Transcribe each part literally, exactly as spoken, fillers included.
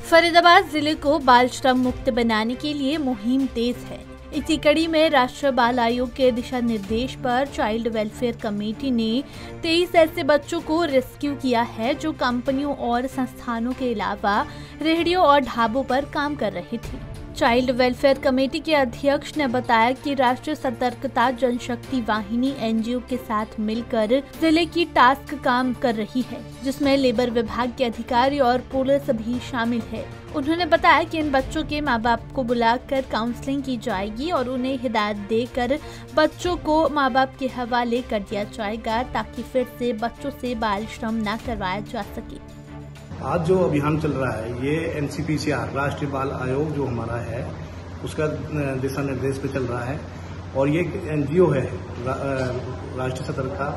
फरीदाबाद जिले को बाल श्रम मुक्त बनाने के लिए मुहिम तेज है। इसी कड़ी में राष्ट्रीय बाल आयोग के दिशा निर्देश पर चाइल्ड वेलफेयर कमेटी ने तेईस ऐसे बच्चों को रेस्क्यू किया है जो कंपनियों और संस्थानों के अलावा रेहड़ियों और ढाबों पर काम कर रहे थे। चाइल्ड वेलफेयर कमेटी के अध्यक्ष ने बताया कि राष्ट्रीय सतर्कता जनशक्ति वाहिनी एनजीओ के साथ मिलकर जिले की टास्क काम कर रही है, जिसमें लेबर विभाग के अधिकारी और पुलिस भी शामिल है। उन्होंने बताया कि इन बच्चों के मां बाप को बुलाकर काउंसलिंग की जाएगी और उन्हें हिदायत देकर बच्चों को मां बाप के हवाले कर दिया जाएगा ताकि फिर से बच्चों से बाल श्रम न करवाया जा सके। आज जो अभियान चल रहा है ये एनसीपीसीआर राष्ट्रीय बाल आयोग जो हमारा है उसका दिशा निर्देश पे चल रहा है और ये एनजीओ है रा, राष्ट्रीय सतर्कता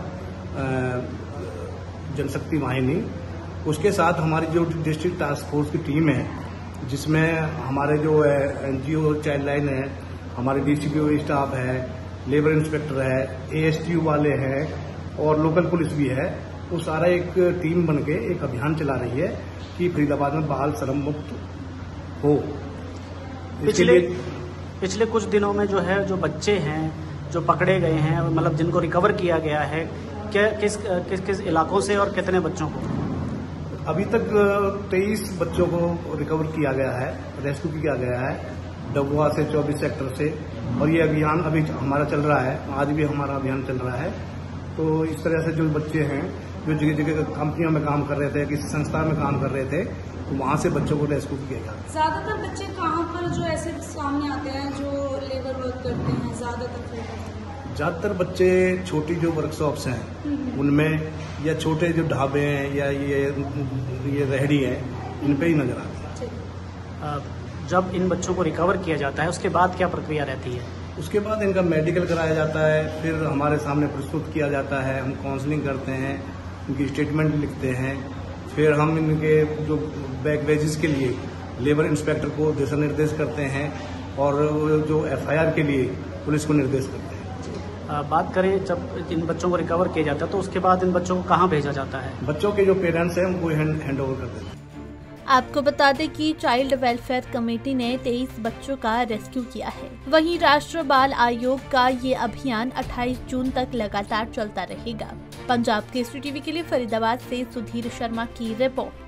जनशक्ति वाहिनी। उसके साथ हमारी जो डिस्ट्रिक्ट टास्क फोर्स की टीम है जिसमें हमारे जो एनजीओ चाइल्ड लाइन है, हमारे डीसीपीओ स्टाफ है, लेबर इंस्पेक्टर है, एएसटीयू वाले हैं और लोकल पुलिस भी है, वो सारा एक टीम बनके एक अभियान चला रही है कि फरीदाबाद में बाल श्रम मुक्त हो। पिछले पिछले कुछ दिनों में जो है जो बच्चे हैं जो पकड़े गए हैं, मतलब जिनको रिकवर किया गया है, क्या किस किस किस इलाकों से और कितने बच्चों को? अभी तक तेईस बच्चों को रिकवर किया गया है, रेस्क्यू किया गया है डबुआ से, चौबीस सेक्टर से, और ये अभियान अभी हमारा चल रहा है। आज भी हमारा अभियान चल रहा है। तो इस तरह से जो बच्चे हैं जो जगह जगह कंपनियों में काम कर रहे थे, किसी संस्था में काम कर रहे थे, तो वहाँ से बच्चों को रेस्क्यू किया गया। ज्यादातर बच्चे कहाँ पर जो ऐसे सामने आते हैं जो लेबर वर्क करते हैं? ज्यादातर ज्यादातर बच्चे छोटी जो वर्कशॉप्स हैं उनमें, या छोटे जो ढाबे हैं या ये ये रेहड़ी हैं, इन पे ही नजर आते हैं। जब इन बच्चों को रिकवर किया जाता है उसके बाद क्या प्रक्रिया रहती है? उसके बाद इनका मेडिकल कराया जाता है, फिर हमारे सामने प्रस्तुत किया जाता है, हम काउंसलिंग करते हैं, उनकी स्टेटमेंट लिखते हैं, फिर हम इनके जो बैक वेजेस के लिए लेबर इंस्पेक्टर को दिशा निर्देश करते हैं और जो एफआईआर के लिए पुलिस को निर्देश करते हैं। बात करें जब इन बच्चों को रिकवर किया जाता है तो उसके बाद इन बच्चों को कहाँ भेजा जाता है? बच्चों के जो पेरेंट्स हैं उनको हैंड हैंड ओवर कर देते हैं। आपको बता दें कि चाइल्ड वेलफेयर कमेटी ने तेईस बच्चों का रेस्क्यू किया है। वहीं राष्ट्रीय बाल आयोग का ये अभियान अट्ठाईस जून तक लगातार चलता रहेगा। पंजाब केसरी टीवी के लिए फरीदाबाद से सुधीर शर्मा की रिपोर्ट।